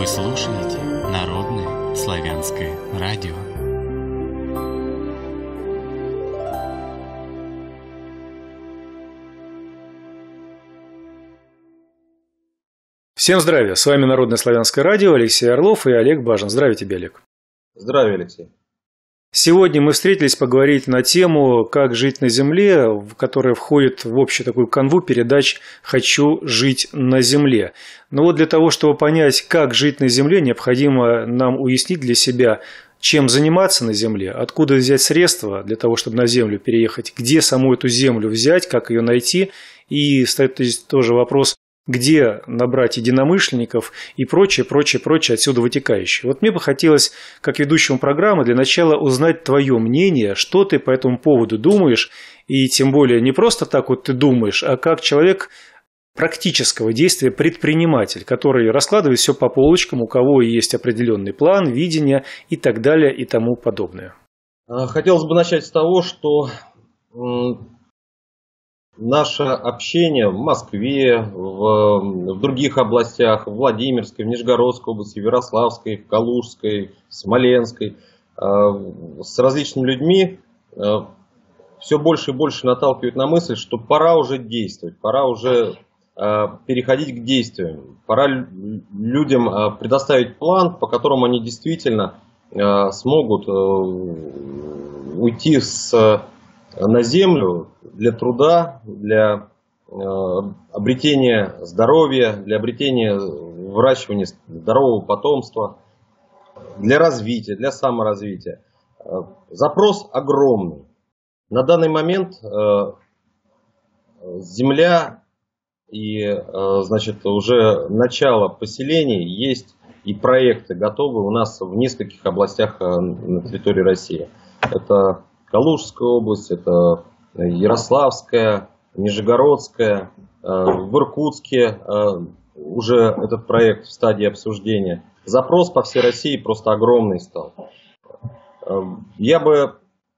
слушаете Народное славянское радио. Всем здравия! С вами Народное славянское радио, Алексей Орлов и Олег Бажин. Здравия тебе, Олег. Здравия, Алексей. Сегодня мы встретились поговорить на тему «Как жить на земле», которая входит в общую такую канву передач «Хочу жить на земле». Но вот для того, чтобы понять, как жить на земле, необходимо нам уяснить для себя, чем заниматься на земле, откуда взять средства для того, чтобы на землю переехать, где саму эту землю взять, как ее найти. И стоит здесь тоже вопрос, где набрать единомышленников и прочее отсюда вытекающее. Вот мне бы хотелось, как ведущему программы, для начала узнать твое мнение, что ты по этому поводу думаешь, и тем более не просто так вот ты думаешь, а как человек практического действия, предприниматель, который раскладывает все по полочкам, у кого есть определенный план, видение и так далее и тому подобное. Хотелось бы начать с того, что наше общение в Москве, в других областях, в Владимирской, в Нижегородской области, в Ярославской, в Калужской, в Смоленской, с различными людьми все больше и больше наталкивает на мысль, что пора уже действовать, пора уже переходить к действиям, пора людям предоставить план, по которому они действительно смогут уйти на землю для труда, для обретения здоровья, для обретения выращивания здорового потомства, для развития, для саморазвития. Запрос огромный. На данный момент земля и, значит, уже начало поселений есть, и проекты готовы у нас в нескольких областях на территории России. Это Калужская область, это Ярославская, Нижегородская, в Иркутске уже этот проект в стадии обсуждения. Запрос по всей России просто огромный стал. Я бы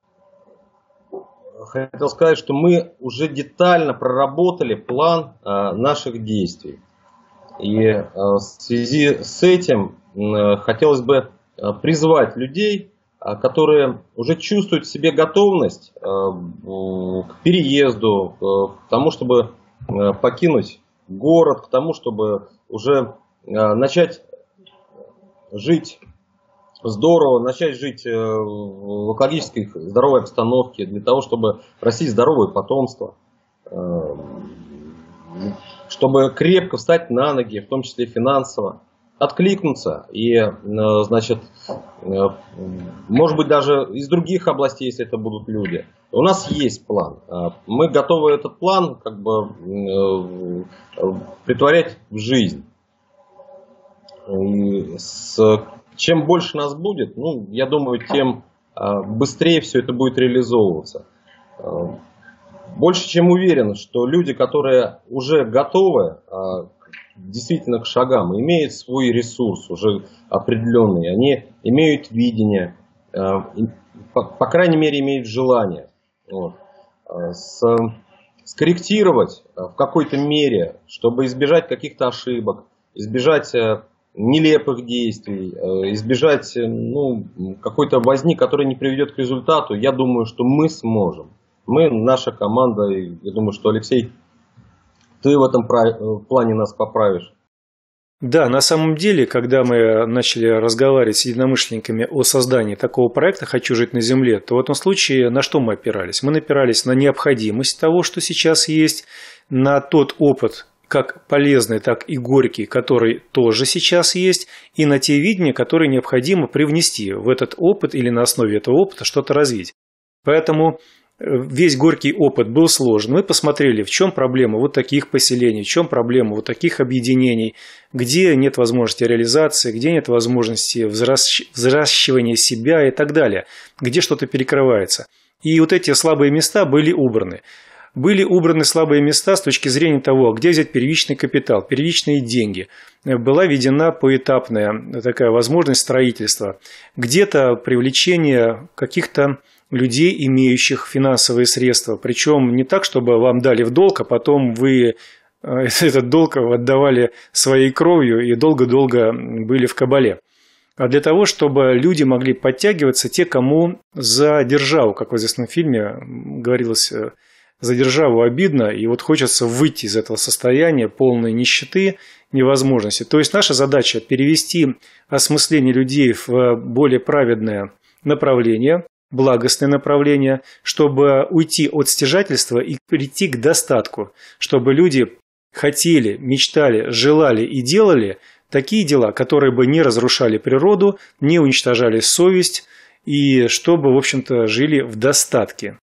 хотел сказать, что мы уже детально проработали план наших действий. И в связи с этим хотелось бы призвать людей, которые уже чувствуют в себе готовность к переезду, к тому, чтобы покинуть город, к тому, чтобы уже начать жить здорово, начать жить в экологической здоровой обстановке, для того, чтобы растить здоровое потомство, чтобы крепко встать на ноги, в том числе финансово, откликнуться и, значит, может быть, даже из других областей, если это будут люди. У нас есть план. Мы готовы этот план как бы претворять в жизнь. И чем больше нас будет, ну, я думаю, тем быстрее все это будет реализовываться. Больше чем уверен, что люди, которые уже готовы действительно к шагам, имеют свой ресурс уже определенный, они имеют видение, по крайней мере имеют желание. Вот. Скорректировать в какой-то мере, чтобы избежать каких-то ошибок, избежать нелепых действий, избежать какой-то возни, которая не приведет к результату, я думаю, что мы сможем. Мы, наша команда, и я думаю, что Алексей, ты в этом плане нас поправишь. Да, на самом деле, когда мы начали разговаривать с единомышленниками о создании такого проекта «Хочу жить на земле», то в этом случае на что мы опирались? Мы опирались на необходимость того, что сейчас есть, на тот опыт, как полезный, так и горький, который тоже сейчас есть, и на те видения, которые необходимо привнести в этот опыт или на основе этого опыта что-то развить. Поэтому весь горький опыт был сложен. Мы посмотрели, в чем проблема вот таких поселений, в чем проблема вот таких объединений, где нет возможности реализации, где нет возможности взращивания себя и так далее, где что-то перекрывается. И вот эти слабые места были убраны. Были убраны слабые места с точки зрения того, где взять первичный капитал, первичные деньги. Была введена поэтапная такая возможность строительства. Где-то привлечение каких-то людей, имеющих финансовые средства. Причем не так, чтобы вам дали в долг, а потом вы этот долг отдавали своей кровью и долго-долго были в кабале. А для того, чтобы люди могли подтягиваться, те, кому за державу, как в известном фильме говорилось, за державу обидно, и вот хочется выйти из этого состояния полной нищеты, невозможности. То есть наша задача перевести осмысление людей в более праведное направление, благостное направление, чтобы уйти от стяжательства и прийти к достатку, чтобы люди хотели, мечтали, желали и делали такие дела, которые бы не разрушали природу, не уничтожали совесть и чтобы, в общем-то, жили в достатке.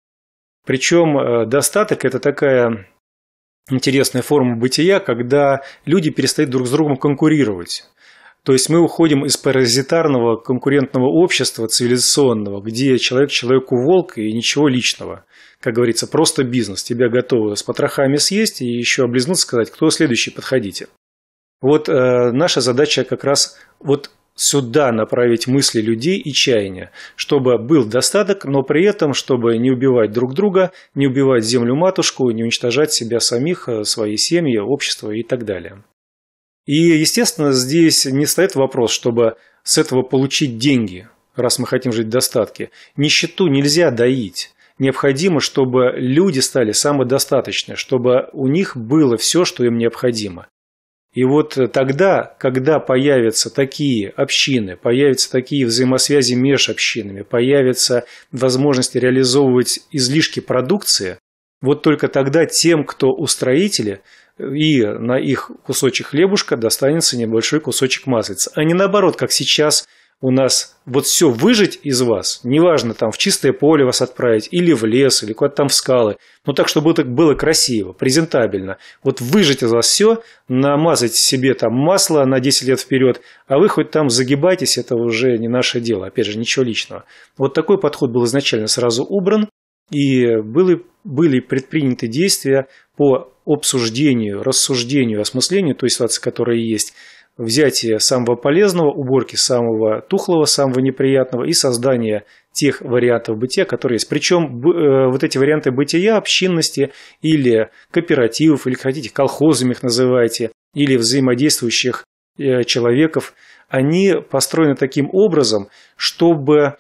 Причем достаток – это такая интересная форма бытия, когда люди перестают друг с другом конкурировать. То есть мы уходим из паразитарного конкурентного общества цивилизационного, где человек человеку волк и ничего личного. Как говорится, просто бизнес. Тебя готовы с потрохами съесть и еще облизнуться, сказать, кто следующий, подходите. Вот наша задача как раз вот сюда направить мысли людей и чаяния, чтобы был достаток, но при этом, чтобы не убивать друг друга, не убивать землю-матушку, не уничтожать себя самих, свои семьи, общество и так далее. И, естественно, здесь не стоит вопрос, чтобы с этого получить деньги, раз мы хотим жить в достатке. Нищету нельзя доить. Необходимо, чтобы люди стали самодостаточны, чтобы у них было все, что им необходимо. И вот тогда, когда появятся такие общины, появятся такие взаимосвязи между общинами, появятся возможности реализовывать излишки продукции, вот только тогда тем, кто устроители, и на их кусочек хлебушка достанется небольшой кусочек маслица. А не наоборот, как сейчас у нас вот все выжить из вас, неважно, там в чистое поле вас отправить, или в лес, или куда-то там в скалы, но так, чтобы это было красиво, презентабельно. Вот выжить из вас все, намазать себе там масло на 10 лет вперед, а вы хоть там загибайтесь, это уже не наше дело, опять же, ничего личного. Вот такой подход был изначально сразу убран, и были предприняты действия по обсуждению, рассуждению, осмыслению той ситуации, которая есть, взятие самого полезного, уборки самого тухлого, самого неприятного и создание тех вариантов бытия, которые есть. Причем вот эти варианты бытия, общинности или кооперативов, или хотите, колхозами их называйте, или взаимодействующих человеков, они построены таким образом, чтобы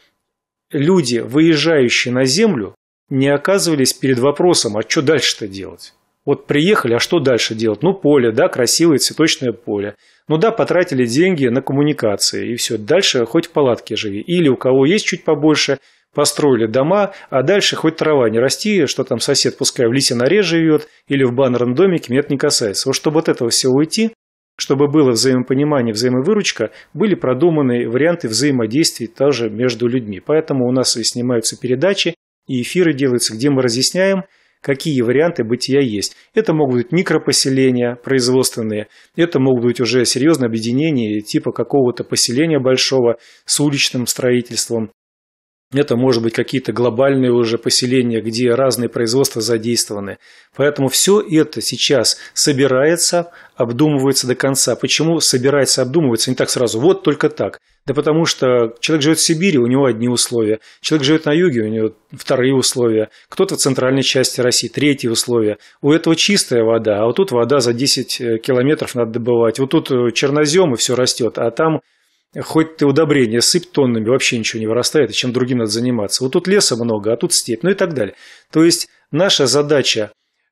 люди, выезжающие на землю, не оказывались перед вопросом, а что дальше-то делать? Вот приехали, а что дальше делать? Ну, поле, да, красивое цветочное поле. Ну да, потратили деньги на коммуникации, и все. Дальше хоть в палатке живи. Или у кого есть чуть побольше, построили дома, а дальше хоть трава не расти, что там сосед пускай в лисе норе живет, или в баннерном домике, меня это не касается. Вот чтобы от этого всего уйти, чтобы было взаимопонимание, взаимовыручка, были продуманы варианты взаимодействий тоже между людьми. Поэтому у нас и снимаются передачи, и эфиры делаются, где мы разъясняем, какие варианты бытия есть. Это могут быть микропоселения производственные, это могут быть уже серьезные объединения типа какого-то поселения большого с уличным строительством. Это может быть какие-то глобальные уже поселения, где разные производства задействованы. Поэтому все это сейчас собирается, обдумывается до конца. Почему собирается, обдумывается не так сразу? Вот только так. Да потому что человек живет в Сибири, у него одни условия. Человек живет на юге, у него вторые условия. Кто-то в центральной части России, третьи условия. У этого чистая вода, а вот тут вода за 10 километров надо добывать. Вот тут чернозем и все растет, а там хоть ты удобрения сыпь тоннами, вообще ничего не вырастает, и чем другим надо заниматься. Вот тут леса много, а тут степь, ну и так далее. То есть наша задача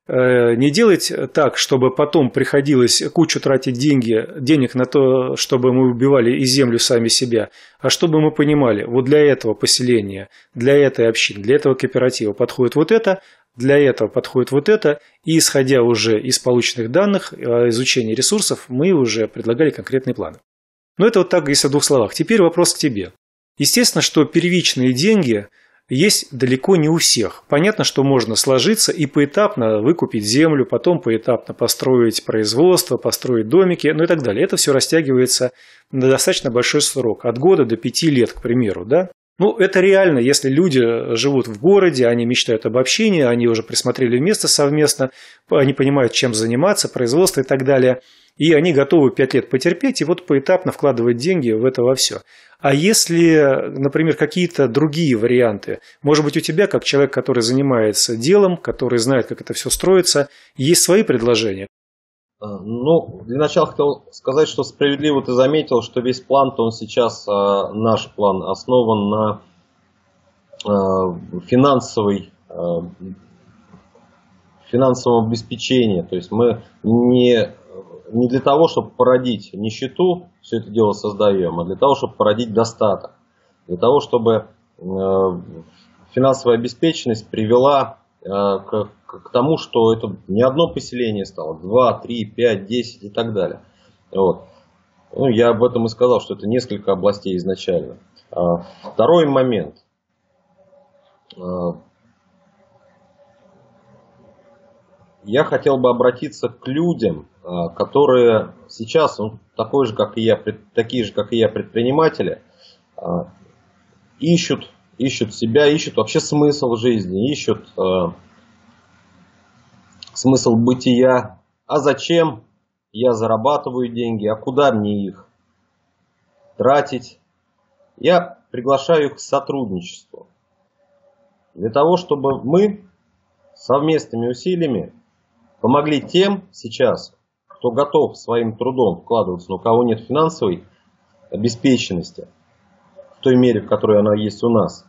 не делать так, чтобы потом приходилось кучу тратить денег на то, чтобы мы убивали и землю сами себя, а чтобы мы понимали, вот для этого поселения, для этой общины, для этого кооператива подходит вот это, для этого подходит вот это, и исходя уже из полученных данных, изучения ресурсов, мы уже предлагали конкретные планы. Но это вот так, если в двух словах. Теперь вопрос к тебе. Естественно, что первичные деньги есть далеко не у всех. Понятно, что можно сложиться и поэтапно выкупить землю, потом поэтапно построить производство, построить домики, ну и так далее. Это все растягивается на достаточно большой срок, от года до 5 лет, к примеру, да? Ну, это реально, если люди живут в городе, они мечтают об общении, они уже присмотрели место совместно, они понимают, чем заниматься, производство и так далее, и они готовы 5 лет потерпеть и вот поэтапно вкладывать деньги в это во все. А если, например, какие-то другие варианты, может быть, у тебя, как человек, который занимается делом, который знает, как это все строится, есть свои предложения? Ну, для начала хотел сказать, что справедливо ты заметил, что весь план-то он сейчас, наш план, основан на финансовом обеспечении. То есть мы не для того, чтобы породить нищету, все это дело создаем, а для того, чтобы породить достаток. Для того, чтобы финансовая обеспеченность привела к тому, что это не одно поселение стало, 2, 3, 5, 10 и так далее. Вот. Ну, я об этом и сказал, что это несколько областей изначально. Второй момент. Я хотел бы обратиться к людям, которые сейчас, такие же, как и я, предприниматели, ищут себя, ищут вообще смысл жизни, ищут смысл бытия. А зачем я зарабатываю деньги, а куда мне их тратить? Я приглашаю их к сотрудничеству. Для того, чтобы мы совместными усилиями помогли тем сейчас, кто готов своим трудом вкладываться, но у кого нет финансовой обеспеченности, в той мере, в которой она есть у нас.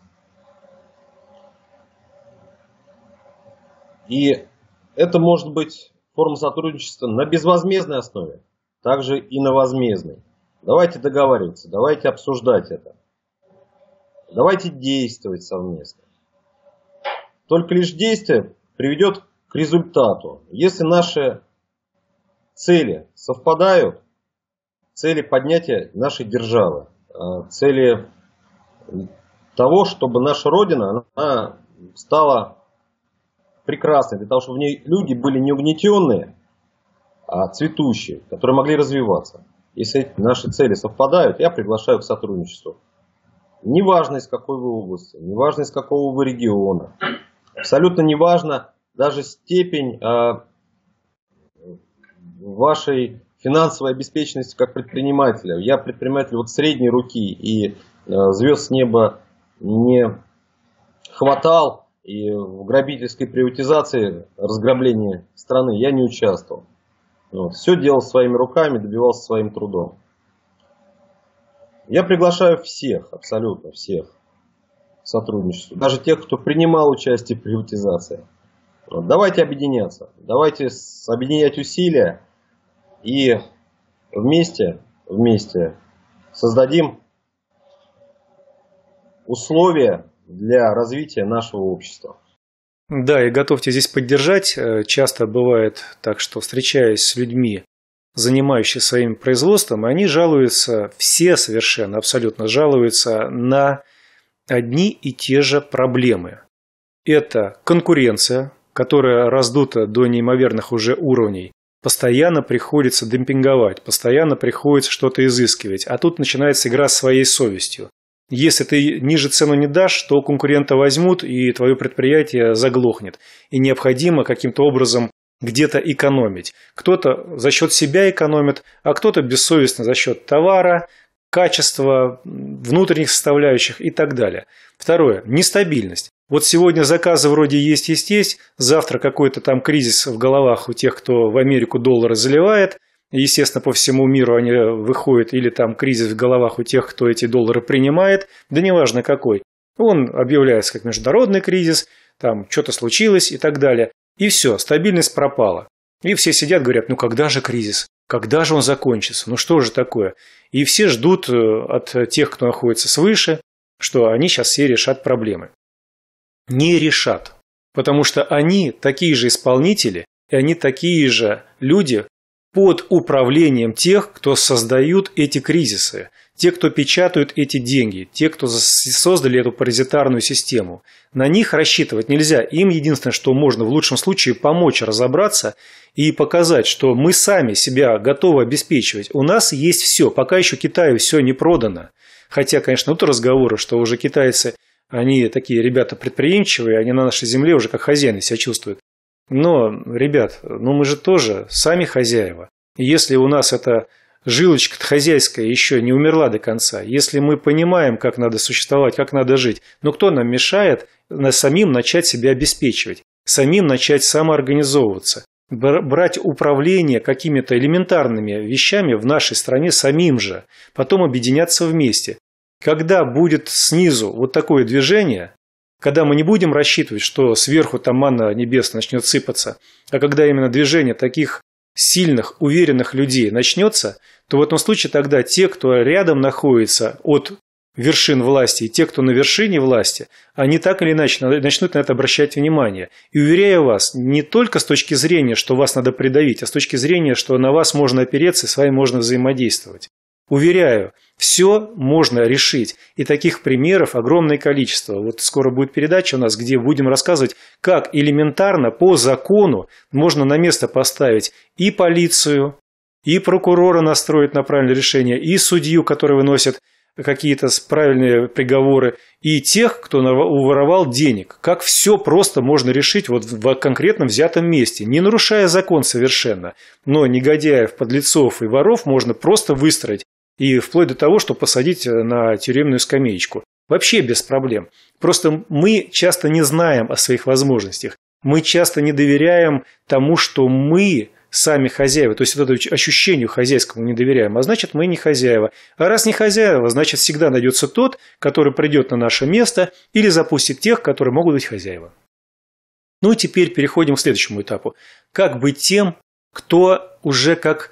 И это может быть форма сотрудничества на безвозмездной основе, также и на возмездной. Давайте договариваться, давайте обсуждать это. Давайте действовать совместно. Только лишь действие приведет к результату. Если наши цели совпадают, цели поднятия нашей державы, цели того, чтобы наша Родина она стала прекрасной, для того, чтобы в ней люди были не угнетенные, а цветущие, которые могли развиваться. Если наши цели совпадают, я приглашаю к сотрудничеству. Неважно, из какой вы области, неважно, из какого вы региона, абсолютно неважно даже степень вашей финансовой обеспеченности как предпринимателя. Я предприниматель средней руки, и звезд с неба не хватал, и в грабительской приватизации, разграблении страны я не участвовал. Все делал своими руками, добивался своим трудом. Я приглашаю всех, абсолютно всех, к сотрудничеству. Даже тех, кто принимал участие в приватизации. Давайте объединяться, давайте объединять усилия и вместе создадим условия для развития нашего общества. Да, и готовьте здесь поддержать. Часто бывает так, что встречаясь с людьми, занимающими своим производством, они жалуются, все совершенно, абсолютно жалуются на одни и те же проблемы. Это конкуренция, которая раздута до неимоверных уже уровней. Постоянно приходится демпинговать, постоянно приходится что-то изыскивать. А тут начинается игра с своей совестью. Если ты ниже цену не дашь, то конкурента возьмут, и твое предприятие заглохнет. И необходимо каким-то образом где-то экономить. Кто-то за счет себя экономит, а кто-то бессовестно за счет товара, качества, внутренних составляющих и так далее. Второе. Нестабильность. Вот сегодня заказы вроде есть, завтра какой-то там кризис в головах у тех, кто в Америку доллары заливает. Естественно, по всему миру они выходят, или там кризис в головах у тех, кто эти доллары принимает, да неважно какой. Он объявляется как международный кризис, там что-то случилось и так далее. И все, стабильность пропала. И все сидят, говорят, ну когда же кризис? Когда же он закончится? Ну что же такое? И все ждут от тех, кто находится свыше, что они сейчас все решат проблемы. Не решат. Потому что они такие же исполнители, и они такие же люди под управлением тех, кто создают эти кризисы, те, кто печатают эти деньги, те, кто создали эту паразитарную систему. На них рассчитывать нельзя. Им единственное, что можно в лучшем случае помочь разобраться и показать, что мы сами себя готовы обеспечивать. У нас есть все. Пока еще Китаю все не продано. Хотя, конечно, вот разговоры, что уже китайцы, они такие ребята предприимчивые, они на нашей земле уже как хозяины себя чувствуют. Но, ребят, мы же тоже сами хозяева. И если у нас эта жилочка хозяйская еще не умерла до конца, если мы понимаем, как надо существовать, как надо жить, но кто нам мешает самим начать себя обеспечивать, самим начать самоорганизовываться? брать управление какими-то элементарными вещами в нашей стране самим же, потом объединяться вместе. Когда будет снизу вот такое движение, когда мы не будем рассчитывать, что сверху там манна небесная начнет сыпаться, а когда именно движение таких сильных, уверенных людей начнется, то в этом случае тогда те, кто рядом находится от вершин власти, и те, кто на вершине власти, они так или иначе начнут на это обращать внимание. И уверяю вас, не только с точки зрения, что вас надо придавить, а с точки зрения, что на вас можно опереться и с вами можно взаимодействовать. Уверяю, все можно решить. И таких примеров огромное количество. Вот скоро будет передача у нас, где будем рассказывать, как элементарно по закону можно на место поставить и полицию, и прокурора настроить на правильное решение, и судью, который выносит какие-то правильные приговоры, и тех, кто уворовал денег. Как все просто можно решить вот в конкретно взятом месте, не нарушая закон совершенно. Но негодяев, подлецов и воров можно просто выстроить. И вплоть до того, что посадить на тюремную скамеечку. Вообще без проблем. Просто мы часто не знаем о своих возможностях. Мы часто не доверяем тому, что мы сами хозяева. То есть вот это ощущению хозяйскому не доверяем. А значит, мы не хозяева. А раз не хозяева, значит, всегда найдется тот, который придет на наше место или запустит тех, которые могут быть хозяева. Ну и теперь переходим к следующему этапу. Как быть тем, кто уже как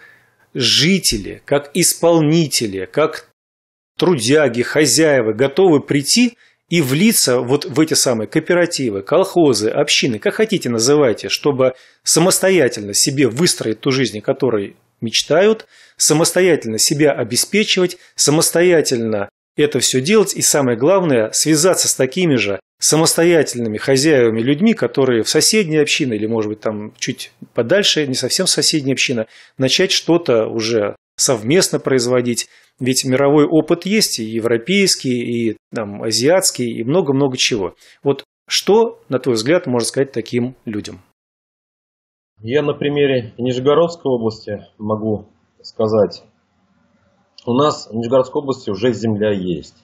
жители, как исполнители, как трудяги, хозяева готовы прийти и влиться вот в эти самые кооперативы, колхозы, общины, как хотите называйте, чтобы самостоятельно себе выстроить ту жизнь, о которой мечтают, самостоятельно себя обеспечивать, самостоятельно это все делать и, самое главное, связаться с такими же самостоятельными хозяевами, людьми, которые в соседней общине или, может быть, там чуть подальше, не совсем соседняя община, начать что-то уже совместно производить. Ведь мировой опыт есть, и европейский, и там, азиатский, и много-много чего. Вот что, на твой взгляд, можно сказать таким людям? Я на примере Нижегородской области могу сказать. У нас в Нижегородской области уже земля есть.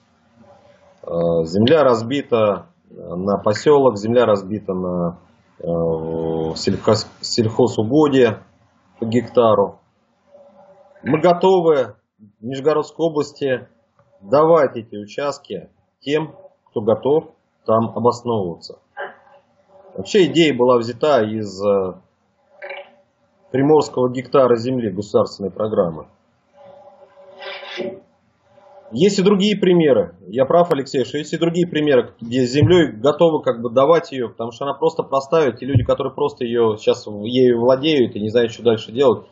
Земля разбита на поселок, земля разбита на сельхозугодие по гектару. Мы готовы в Нижегородской области давать эти участки тем, кто готов там обосновываться. Вообще идея была взята из приморского гектара земли государственной программы. Есть и другие примеры. Я прав, Алексей, что есть и другие примеры, где с землей готовы как бы давать ее, потому что она просто простая. Те люди, которые просто ее сейчас ею владеют и не знают, что дальше делать,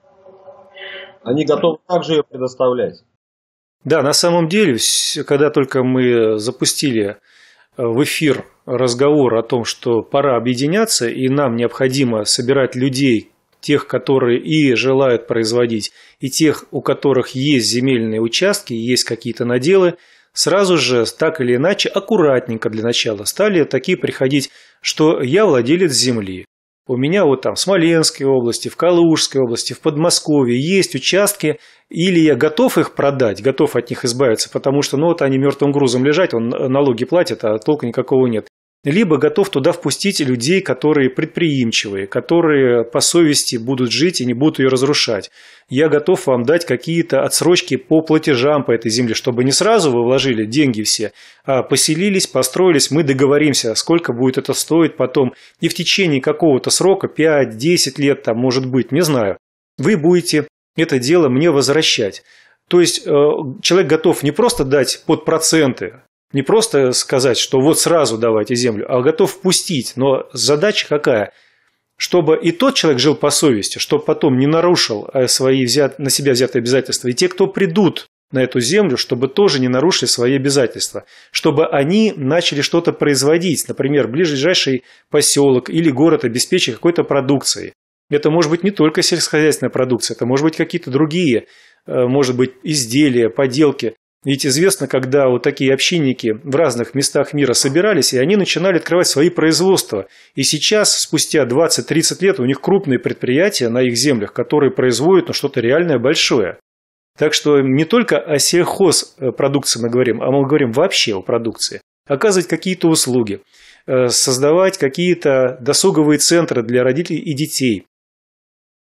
они готовы также ее предоставлять. Да, на самом деле, когда только мы запустили в эфир разговор о том, что пора объединяться, и нам необходимо собирать людей, тех, которые и желают производить, и тех, у которых есть земельные участки, есть какие-то наделы, сразу же, так или иначе, аккуратненько для начала стали такие приходить, что я владелец земли. У меня вот там в Смоленской области, в Калужской области, в Подмосковье есть участки, или я готов их продать, готов от них избавиться, потому что ну вот они мертвым грузом лежат, он налоги платит, а толка никакого нет. Либо готов туда впустить людей, которые предприимчивые, которые по совести будут жить и не будут ее разрушать. Я готов вам дать какие-то отсрочки по платежам по этой земле, чтобы не сразу вы вложили деньги все, а поселились, построились, мы договоримся, сколько будет это стоить потом. И в течение какого-то срока, 5-10 лет там может быть, не знаю, вы будете это дело мне возвращать. То есть человек готов не просто дать под проценты, не просто сказать, что вот сразу давайте землю, а готов впустить. Но задача какая? Чтобы и тот человек жил по совести, чтобы потом не нарушил свои на себя взятые обязательства. И те, кто придут на эту землю, чтобы тоже не нарушили свои обязательства. Чтобы они начали что-то производить. Например, ближайший поселок или город обеспечить какой-то продукцией. Это может быть не только сельскохозяйственная продукция, это может быть какие-то другие, может быть, изделия, поделки. Ведь известно, когда вот такие общинники в разных местах мира собирались, и они начинали открывать свои производства. И сейчас, спустя 20-30 лет, у них крупные предприятия на их землях, которые производят что-то реальное большое. Так что не только о сельхозпродукции мы говорим, а мы говорим вообще о продукции. Оказывать какие-то услуги, создавать какие-то досуговые центры для родителей и детей.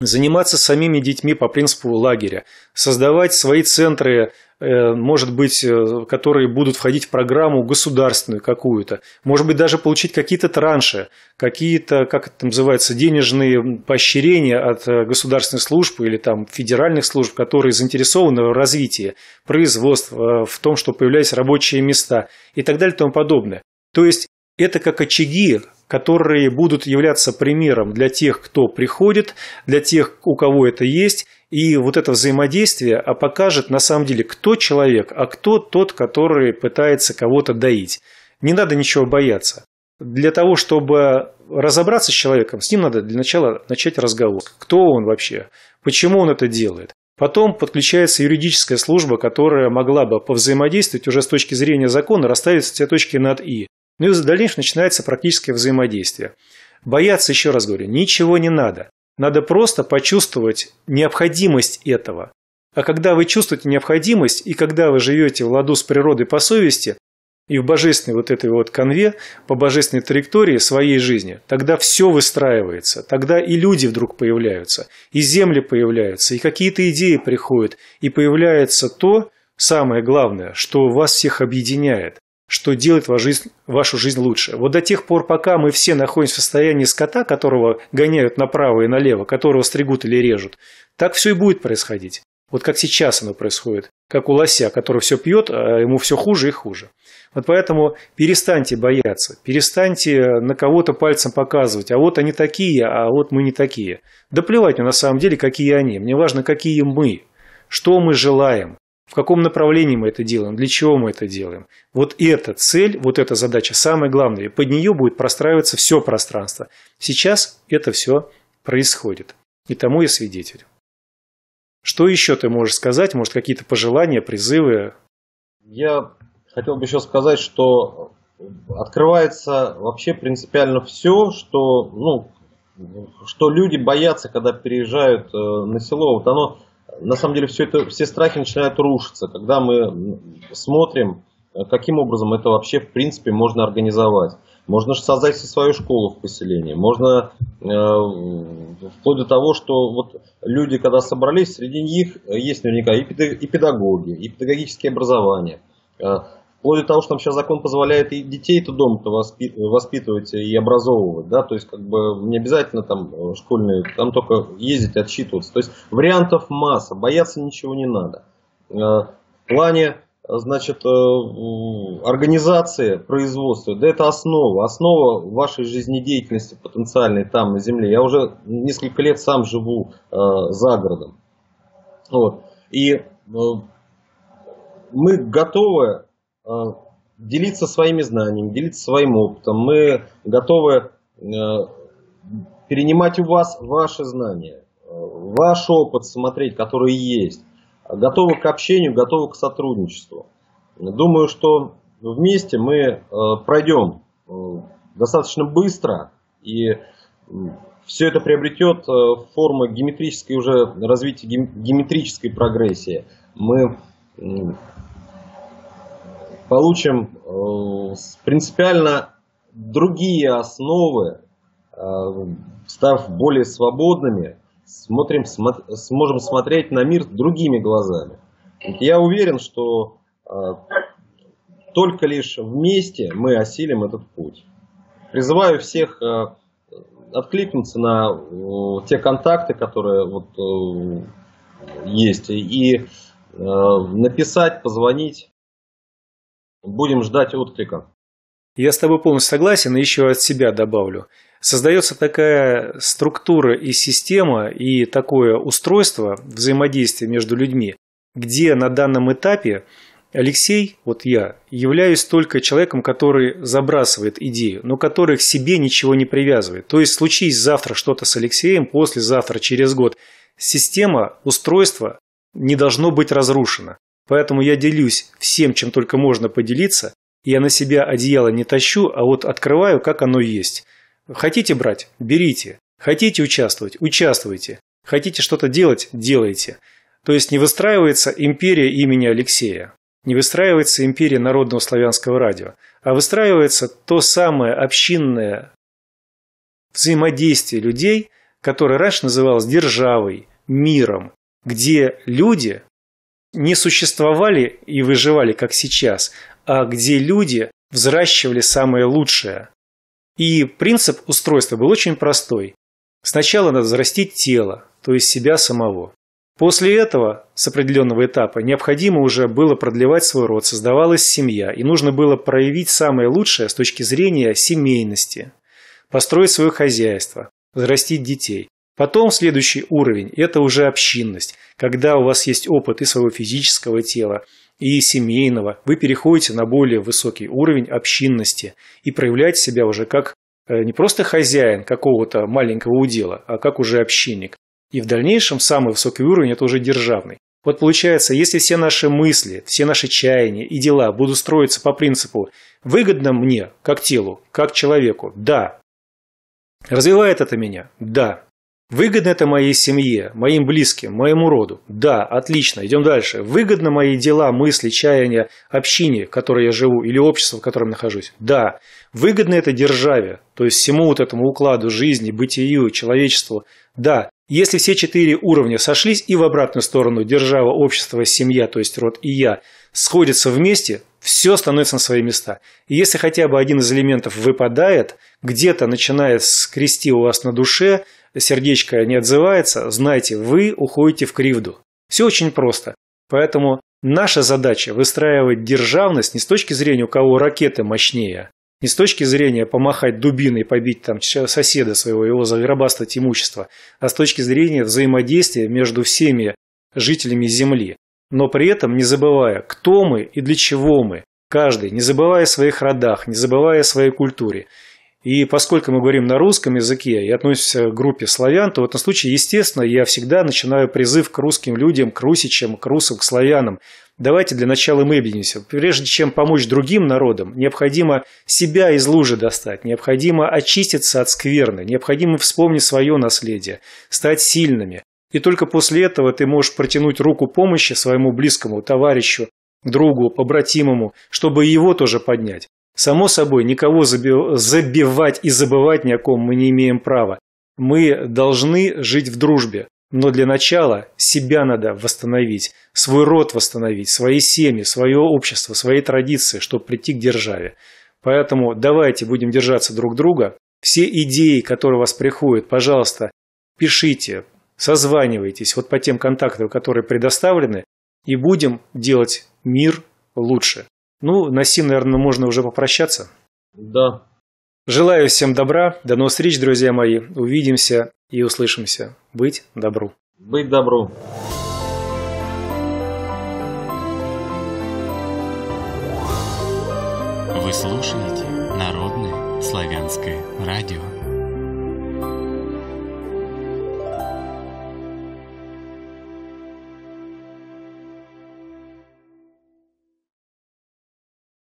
заниматься самими детьми по принципу лагеря, создавать свои центры, может быть, которые будут входить в программу государственную какую-то, может быть, даже получить какие-то транши, какие-то, как это называется, денежные поощрения от государственных служб или там федеральных служб, которые заинтересованы в развитии производства, в том, что появлялись рабочие места и так далее и тому подобное. То есть это как очаги, которые будут являться примером для тех, кто приходит, для тех, у кого это есть, и вот это взаимодействие покажет на самом деле, кто человек, а кто тот, который пытается кого-то доить. Не надо ничего бояться. Для того, чтобы разобраться с человеком, с ним надо для начала начать разговор. Кто он вообще? Почему он это делает? Потом подключается юридическая служба, которая могла бы повзаимодействовать уже с точки зрения закона, расставить все точки над «и». Ну и в дальнейшем начинается практическое взаимодействие. Бояться, еще раз говорю, ничего не надо. Надо просто почувствовать необходимость этого. А когда вы чувствуете необходимость, и когда вы живете в ладу с природой по совести, и в божественной вот этой вот канве, по божественной траектории своей жизни, тогда все выстраивается. Тогда и люди вдруг появляются, и земли появляются, и какие-то идеи приходят, и появляется то, самое главное, что вас всех объединяет, что делает вашу жизнь лучше. Вот до тех пор, пока мы все находимся в состоянии скота, которого гоняют направо и налево, которого стригут или режут, так все и будет происходить. Вот как сейчас оно происходит, как у лося, который все пьет, а ему все хуже и хуже. Вот поэтому перестаньте бояться, перестаньте на кого-то пальцем показывать, а вот они такие, а вот мы не такие. Да плевать мне на самом деле, какие они, мне важно, какие мы, что мы желаем. В каком направлении мы это делаем, для чего мы это делаем. Вот эта цель, вот эта задача самая главная, и под нее будет простраиваться все пространство. Сейчас это все происходит, и тому я свидетель. Что еще ты можешь сказать, может, какие-то пожелания, призывы? Я хотел бы еще сказать, что открывается вообще принципиально все, что люди боятся, когда переезжают на село. Вот оно, на самом деле, все страхи начинают рушиться, когда мы смотрим, каким образом это вообще в принципе можно организовать. Можно же создать свою школу в поселении, можно вплоть до того, что вот люди, когда собрались, среди них есть наверняка и педагоги, и педагогические образования. Вплоть до того, что нам сейчас закон позволяет и детей-то дома-то воспитывать и образовывать, да, то есть как бы не обязательно там школьные, там только ездить, отчитываться. То есть вариантов масса, бояться ничего не надо. В плане, значит, организации производства, да, это основа вашей жизнедеятельности потенциальной там на земле. Я уже несколько лет сам живу за городом. Вот. И мы готовы делиться своими знаниями, делиться своим опытом. Мы готовы перенимать у вас ваши знания, ваш опыт смотреть, который есть. Готовы к общению, готовы к сотрудничеству. Думаю, что вместе мы пройдем достаточно быстро, и все это приобретет форму геометрической уже развития, геометрической прогрессии. Мы получим принципиально другие основы, став более свободными, сможем смотреть на мир другими глазами. Я уверен, что только лишь вместе мы осилим этот путь. Призываю всех откликнуться на те контакты, которые вот есть, и написать, позвонить. Будем ждать отклика. Я с тобой полностью согласен, и еще от себя добавлю. Создается такая структура и система, и такое устройство взаимодействия между людьми, где на данном этапе Алексей, вот я, являюсь только человеком, который забрасывает идею, но который к себе ничего не привязывает. То есть случись завтра что-то с Алексеем, послезавтра, через год, система, устройство не должно быть разрушено. Поэтому я делюсь всем, чем только можно поделиться. Я на себя одеяло не тащу, а вот открываю, как оно есть. Хотите брать? Берите. Хотите участвовать? Участвуйте. Хотите что-то делать? Делайте. То есть не выстраивается империя имени Алексея. Не выстраивается империя Народного славянского радио. А выстраивается то самое общинное взаимодействие людей, которая раньше называлась державой, миром, где люди не существовали и выживали, как сейчас, а где люди взращивали самое лучшее. И принцип устройства был очень простой. Сначала надо взрастить тело, то есть себя самого. После этого, с определенного этапа, необходимо уже было продлевать свой род, создавалась семья, и нужно было проявить самое лучшее с точки зрения семейности, построить свое хозяйство, взрастить детей. Потом следующий уровень – это уже общинность, когда у вас есть опыт и своего физического тела, и семейного, вы переходите на более высокий уровень общинности и проявляете себя уже как не просто хозяин какого-то маленького удела, а как уже общинник. И в дальнейшем самый высокий уровень – это уже державный. Вот получается, если все наши мысли, все наши чаяния и дела будут строиться по принципу «выгодно мне, как телу, как человеку?» Да. Развивает это меня? Да. Выгодно это моей семье, моим близким, моему роду? Да, отлично, идем дальше. Выгодно мои дела, мысли, чаяния, общине, в которой я живу, или обществу, в котором нахожусь? Да. Выгодно это державе, то есть всему вот этому укладу жизни, бытию, человечеству? Да. Если все 4 уровня сошлись и в обратную сторону, держава, общество, семья, то есть род и я, сходятся вместе, все становится на свои места. И если хотя бы один из элементов выпадает, где-то начинает скрести у вас на душе, сердечко не отзывается, знайте, вы уходите в кривду. Все очень просто. Поэтому наша задача выстраивать державность не с точки зрения, у кого ракеты мощнее, не с точки зрения помахать дубиной, побить там соседа своего, его загробастать имущество, а с точки зрения взаимодействия между всеми жителями Земли. Но при этом не забывая, кто мы и для чего мы, каждый, не забывая о своих родах, не забывая о своей культуре. И поскольку мы говорим на русском языке и относимся к группе славян, то в этом случае, естественно, я всегда начинаю призыв к русским людям, к русичам, к русам, к славянам. Давайте для начала мы объединимся. Прежде чем помочь другим народам, необходимо себя из лужи достать, необходимо очиститься от скверны, необходимо вспомнить свое наследие, стать сильными. И только после этого ты можешь протянуть руку помощи своему близкому, товарищу, другу, побратимому, чтобы его тоже поднять. Само собой, никого забивать и забывать ни о ком мы не имеем права. Мы должны жить в дружбе. Но для начала себя надо восстановить, свой род восстановить, свои семьи, свое общество, свои традиции, чтобы прийти к державе. Поэтому давайте будем держаться друг друга. Все идеи, которые у вас приходят, пожалуйста, пишите, созванивайтесь вот по тем контактам, которые предоставлены, и будем делать мир лучше. Ну, на сим, наверное, можно уже попрощаться. Да. Желаю всем добра. До новых встреч, друзья мои. Увидимся и услышимся. Быть добру. Быть добру. Вы слушаете Народное славянское радио.